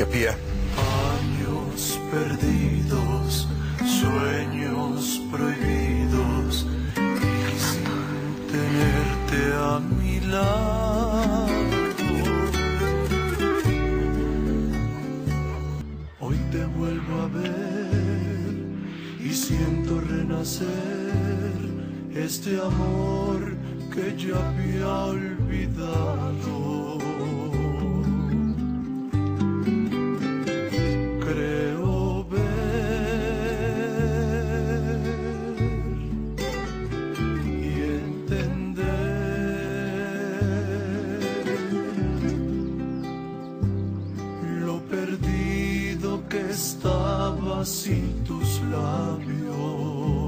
Etiopía. Años perdidos, sueños prohibidos y sin tenerte a mi lado. Hoy te vuelvo a ver y siento renacer este amor que ya había olvidado. Creo ver y entender lo perdido que estaba sin tus labios.